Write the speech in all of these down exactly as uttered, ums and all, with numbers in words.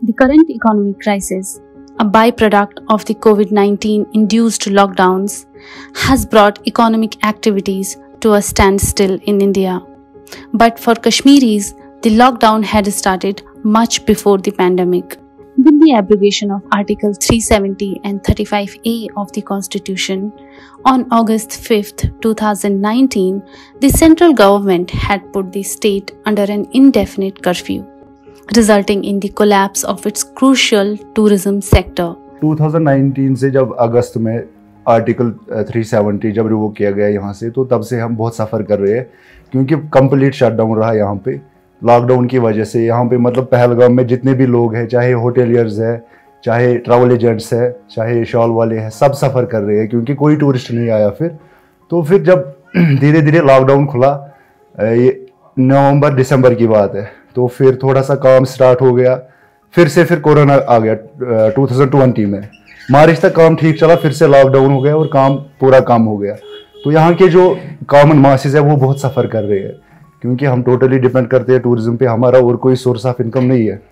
The current economic crisis, a byproduct of the COVID nineteen induced lockdowns, has brought economic activities to a standstill in India. But for Kashmiris, the lockdown had started much before the pandemic. With the abrogation of Article three seventy and thirty-five A of the Constitution, on August fifth, two thousand nineteen, the central government had put the state under an indefinite curfew, resulting in the collapse of its crucial tourism sector. twenty nineteen से जब अगस्त में article three seventy जब revoke किया गया यहाँ से, तो तब से हम बहुत सफ़र कर रहे हैं, क्योंकि कंप्लीट शटडाउन रहा यहाँ पे लॉकडाउन की वजह से। यहाँ पे मतलब पहलगाम में जितने भी लोग हैं, चाहे होटेलियर्स है, चाहे ट्रैवल एजेंट्स है, चाहे शॉल वाले हैं, सब सफ़र कर रहे हैं, क्योंकि कोई टूरिस्ट नहीं आया। फिर तो फिर जब धीरे धीरे लॉकडाउन खुला, ये नवंबर दिसंबर की बात है, तो फिर थोड़ा सा काम स्टार्ट हो गया। फिर से फिर कोरोना आ गया टू थाउजेंड ट्वेंटी में, मार्च तक काम ठीक चला, फिर से लॉकडाउन हो गया और काम पूरा कम हो गया। तो यहाँ के जो कॉमन मासेस है वो बहुत सफ़र कर रहे हैं, क्योंकि हम टोटली डिपेंड करते हैं टूरिज्म पे, हमारा और कोई सोर्स ऑफ इनकम नहीं है।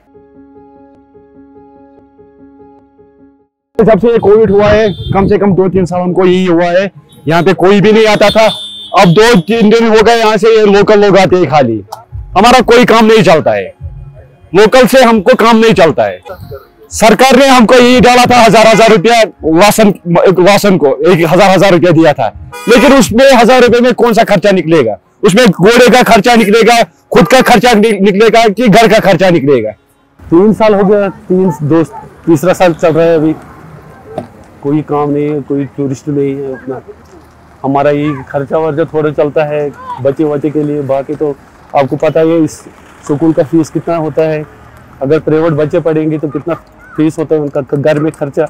जब से कोविड हुआ है, कम से कम दो तीन साल हमको यही हुआ है, यहाँ पे कोई भी नहीं आता था। अब दो तीन दिन हो गए यहाँ से ये लोकल लोग आते हैं, खाली हमारा कोई काम नहीं चलता है, लोकल से हमको काम नहीं चलता है। सरकार ने हमको यही डाला था हजार हजार रुपया वासन वासन को एक हजार हजार रुपया दिया था, लेकिन उसमें हजार रुपए में कौन सा खर्चा निकलेगा? उसमें घोड़े का खर्चा निकलेगा, खुद का खर्चा निकलेगा कि घर का खर्चा निकलेगा? तीन साल हो गया, तीन दो तीसरा साल चल रहा है, अभी कोई काम नहीं है, कोई टूरिस्ट नहीं है उतना। हमारा यही खर्चा वर्चा थोड़ा चलता है बच्चे बच्चे के लिए, बाकी तो आपको पता है इस स्कूल का फीस कितना होता है, अगर प्राइवेट बच्चे पढ़ेंगे तो कितना फीस होता है उनका, घर में खर्चा।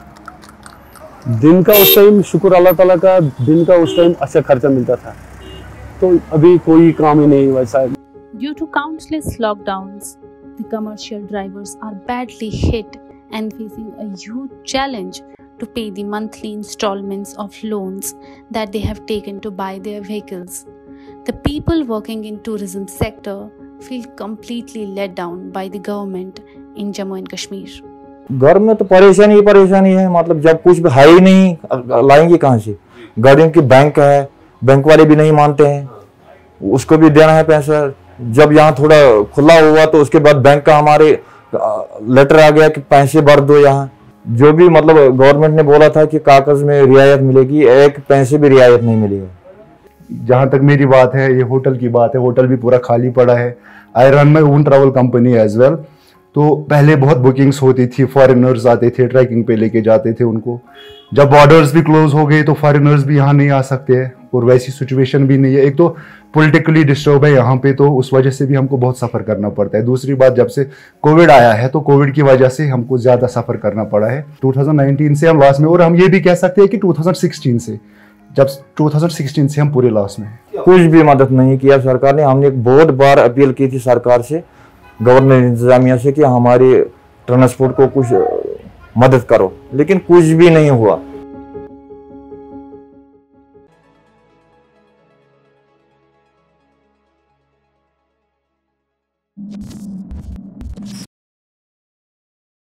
दिन का उस टाइम शुक्र अल्लाह ताला का, दिन का उस टाइम अच्छा खर्चा मिलता था, तो अभी कोई काम ही नहीं वैसा है। Due to countless lockdowns, the commercial drivers are badly hit and facing a huge challenge to pay the monthly installments of loans that they have taken to buy their vehicles. The people working in tourism sector feel completely let down by the government in Jammu and Kashmir. घर में तो परेशानी ही परेशानी है, मतलब जब कुछ भी है ही नहीं, लाएंगे कहाँ से? गाड़ियों की बैंक है, बैंक वाले भी नहीं मानते हैं, उसको भी देना है पैसा। जब यहाँ थोड़ा खुला हुआ तो उसके बाद बैंक का हमारे लेटर आ गया कि पैसे भर दो। यहाँ जो भी मतलब गवर्नमेंट ने बोला था कि कागज में रियायत मिलेगी, एक पैसे भी रियायत नहीं मिलेगी। जहाँ तक मेरी बात है, ये होटल की बात है, होटल भी पूरा खाली पड़ा है। I run my own travel company as well. तो पहले बहुत बुकिंग्स होती थी, फॉरेनर्स आते थे, ट्रैकिंग पे लेके जाते थे उनको। जब बॉर्डर्स भी क्लोज हो गए तो फॉरेनर्स भी यहाँ नहीं आ सकते हैं, और वैसी सिचुएशन भी नहीं है। एक तो पॉलिटिकली डिस्टर्ब है यहाँ पे, तो उस वजह से भी हमको बहुत सफ़र करना पड़ता है। दूसरी बात, जब से कोविड आया है तो कोविड की वजह से हमको ज़्यादा सफ़र करना पड़ा है। टू थाउजेंड नाइनटीन से हम लॉस में, और हम ये भी कह सकते हैं कि टू थाउजेंड सिक्सटीन से, जब टू थाउजेंड सिक्सटीन से हम पूरे लॉस में हैं। कुछ भी मदद नहीं किया सरकार ने। हमने बहुत बार अपील की थी सरकार से, गवर्नमेंट इंतजामिया से, कि हमारी ट्रांसपोर्ट को कुछ मदद करो, लेकिन कुछ भी नहीं हुआ।